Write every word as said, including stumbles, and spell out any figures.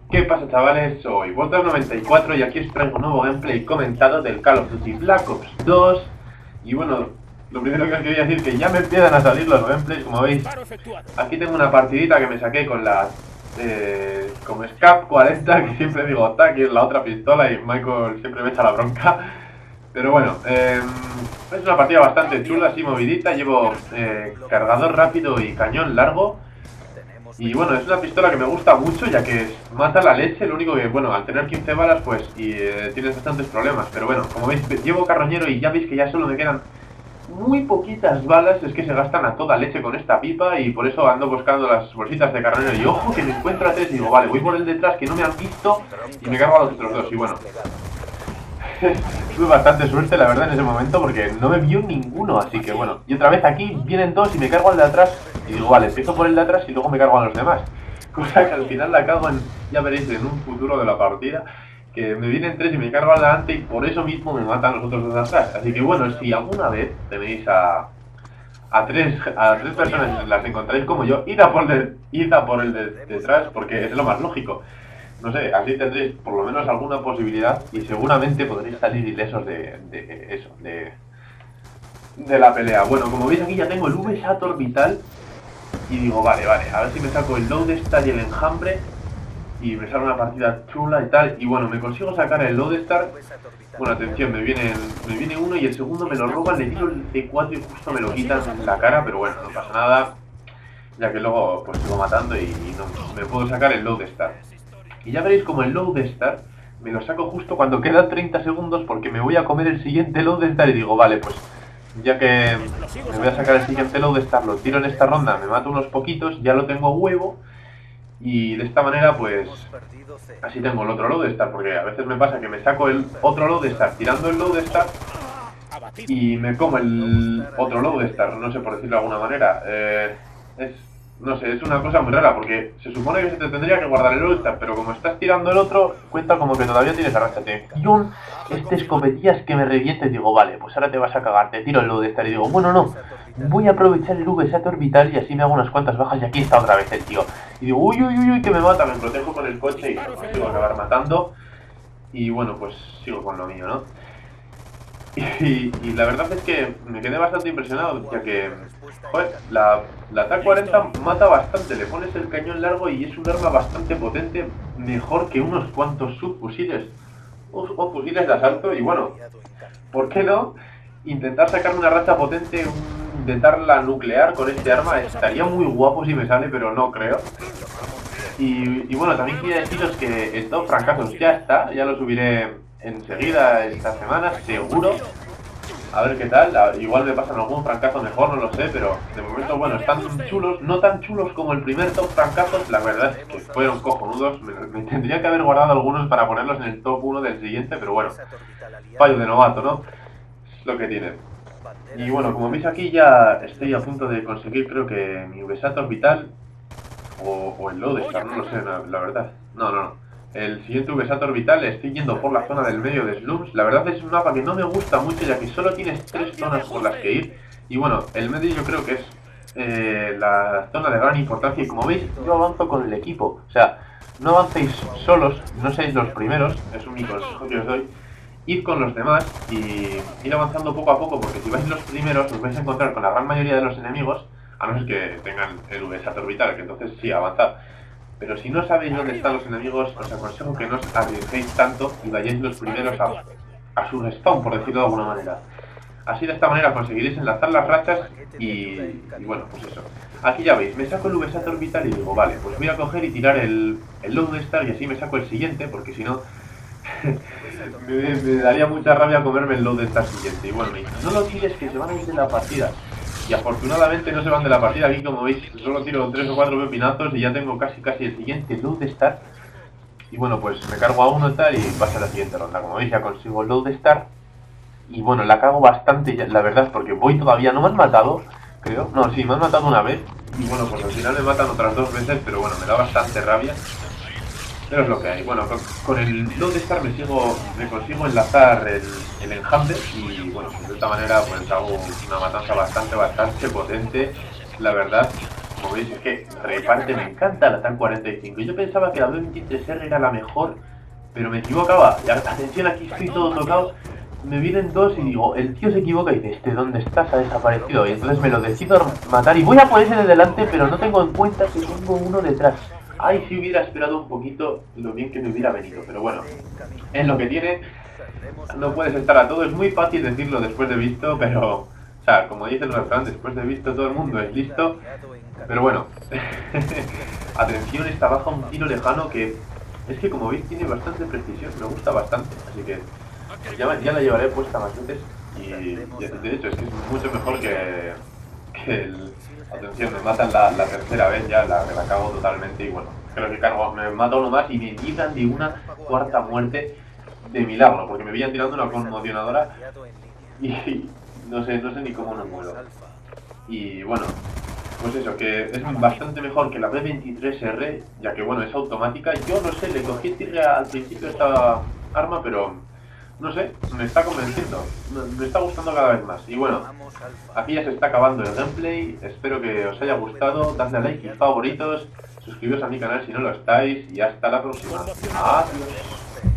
¿Qué pasa, chavales? Soy Botas noventa y cuatro y aquí os traigo un nuevo gameplay comentado del Call of Duty Black Ops dos. Y bueno, lo primero que os quería decir es que ya me empiezan a salir los gameplays, como veis. Aquí tengo una partidita que me saqué con la eh, como Scap cuarenta, que siempre digo T que es la otra pistola, y Michael siempre me echa la bronca. Pero bueno, eh, es una partida bastante chula, así movidita. Llevo eh, cargador rápido y cañón largo. Y bueno, es una pistola que me gusta mucho, ya que mata la leche. Lo único que, bueno, al tener quince balas, pues y, eh, tienes bastantes problemas. Pero bueno, como veis, llevo carroñero y ya veis que ya solo me quedan muy poquitas balas. Es que se gastan a toda leche con esta pipa, y por eso ando buscando las bolsitas de carroñero. Y ojo, que me encuentro a tres y digo, vale, voy por el detrás, que no me han visto, y me cargo a los otros dos. Y bueno, tuve bastante suerte, la verdad, en ese momento, porque no me vio ninguno. Así que bueno, y otra vez aquí vienen dos y me cargo al de atrás. Y digo, vale, empiezo por el de atrás y luego me cargo a los demás. Cosa que al final la cago en, ya veréis en un futuro de la partida, que me vienen tres y me cargo al delante, y por eso mismo me matan los otros dos de atrás. Así que bueno, si alguna vez tenéis a, a, tres, a tres personas, las encontráis como yo, id a por, de, id a por el de detrás, porque es lo más lógico. No sé, así tendréis por lo menos alguna posibilidad y seguramente podréis salir ilesos de, de eso, de, de la pelea. Bueno, como veis aquí ya tengo el V SAT orbital. Y digo, vale, vale, a ver si me saco el Loadstar y el enjambre y me sale una partida chula y tal. Y bueno, me consigo sacar el Loadstar. Bueno, atención, me viene, me viene uno y el segundo me lo roban, le tiro el C cuatro y justo me lo quitan en la cara. Pero bueno, no pasa nada, ya que luego pues sigo matando y no me puedo sacar el Loadstar. Y ya veréis como el Loadstar me lo saco justo cuando quedan treinta segundos, porque me voy a comer el siguiente Loadstar y digo, vale, pues ya que me voy a sacar el siguiente Loadstar, lo tiro en esta ronda, me mato unos poquitos, ya lo tengo huevo. Y de esta manera pues así tengo el otro Loadstar, porque a veces me pasa que me saco el otro Loadstar tirando el Loadstar y me como el otro Loadstar, no sé por decirlo de alguna manera. Eh, es, no sé, es una cosa muy rara, porque se supone que se te tendría que guardar el Loadstar, pero como estás tirando el otro, cuenta como que todavía tienes arrástrate. Y un este escopetías que me reviente, y digo, vale, pues ahora te vas a cagar, te tiro el Loadstar y digo, bueno, no, voy a aprovechar el V SAT orbital y así me hago unas cuantas bajas, y aquí está otra vez el tío. Y digo, uy, uy, uy, uy, que me mata, me protejo con el coche y me consigo acabar matando. Y bueno, pues sigo con lo mío, ¿no? Y, y la verdad es que me quedé bastante impresionado, ya que, joder, la, la T cuarenta mata bastante, le pones el cañón largo y es un arma bastante potente, mejor que unos cuantos subfusiles o, o fusiles de asalto. Y bueno, ¿por qué no intentar sacar una racha potente, un, intentarla nuclear con este arma? Estaría muy guapo si me sale, pero no creo. Y, y bueno, también quería deciros que el top fracasos ya está, ya lo subiré enseguida esta semana, seguro. A ver qué tal, igual me pasan algún francazo mejor, no lo sé, pero de momento, bueno, están chulos, no tan chulos como el primer top francazos. La verdad es que fueron cojonudos, me, me tendría que haber guardado algunos para ponerlos en el top uno del siguiente, pero bueno, fallo de novato, ¿no? Es lo que tiene. Y bueno, como veis aquí ya estoy a punto de conseguir, creo que mi V SAT orbital o, o el Loadstar, no lo sé, la, la verdad. No, no, no. El siguiente V SAT orbital, estoy yendo por la zona del medio de Slums. La verdad es un mapa que no me gusta mucho, ya que solo tienes tres zonas por las que ir. Y bueno, el medio yo creo que es eh, la zona de gran importancia. Y como veis, yo avanzo con el equipo. O sea, no avancéis solos, no seáis los primeros, es un consejo que os doy. Id con los demás y ir avanzando poco a poco, porque si vais los primeros os vais a encontrar con la gran mayoría de los enemigos, a no ser que tengan el V SAT orbital, que entonces sí, avanzad. Pero si no sabéis dónde están los enemigos, os aconsejo que no os arriesguéis tanto y vayáis los primeros a, a su respawn, por decirlo de alguna manera. Así, de esta manera conseguiréis enlazar las rachas y, y bueno, pues eso. Aquí ya veis, me saco el V SAT orbital y digo, vale, pues voy a coger y tirar el, el Loadstar, y así me saco el siguiente, porque si no me, me daría mucha rabia comerme el Loadstar siguiente. Y bueno, me dice, no lo tires, que se van a ir de la partida. Y afortunadamente no se van de la partida. Aquí, como veis, solo tiro tres o cuatro pepinazos y ya tengo casi casi el siguiente Loadstar. Y bueno, pues me cargo a uno y tal y pasa a la siguiente ronda. Como veis, ya consigo el Loadstar. Y bueno, la cago bastante, la verdad, porque voy todavía, no me han matado, creo. No, sí, me han matado una vez. Y bueno, pues al final me matan otras dos veces, pero bueno, me da bastante rabia. Pero es lo que hay. Bueno, con, con el Loadstar me sigo, me consigo enlazar el, el enjambre y bueno, pues de esta manera pues hago una matanza bastante, bastante potente, la verdad. Como veis, es que reparte, me encanta la TAC cuarenta y cinco. Yo pensaba que la B veintitrés R era la mejor, pero me equivocaba. Y atención, aquí estoy todo tocado. Me vienen dos y digo, el tío se equivoca y dice, este, ¿dónde estás? Ha desaparecido. Y entonces me lo decido matar y voy a por ese de delante, pero no tengo en cuenta que tengo uno detrás. Ay, si hubiera esperado un poquito lo bien que me hubiera venido, pero bueno, es lo que tiene. No puedes estar a todo, es muy fácil decirlo después de visto, pero... O sea, como dice el refrán, después de visto todo el mundo es listo. Pero bueno, atención, esta baja un tiro lejano que... Es que como veis tiene bastante precisión, me gusta bastante, así que... Ya, ya la llevaré puesta más veces y, y de hecho es que es mucho mejor que, que el... Atención, me matan la, la tercera vez ya, la, me la cago totalmente y bueno, creo que cargo, me mata uno más y me libran de una cuarta muerte de milagro, porque me veían tirando una conmocionadora y no sé, no sé ni cómo no muero. Y bueno, pues eso, que es bastante mejor que la B veintitrés R, ya que bueno, es automática. Yo no sé, le cogí tirre al principio esta arma, pero... No sé, me está convenciendo, me está gustando cada vez más. Y bueno, aquí ya se está acabando el gameplay, espero que os haya gustado, dadle a like y favoritos, suscribiros a mi canal si no lo estáis y hasta la próxima. Adiós.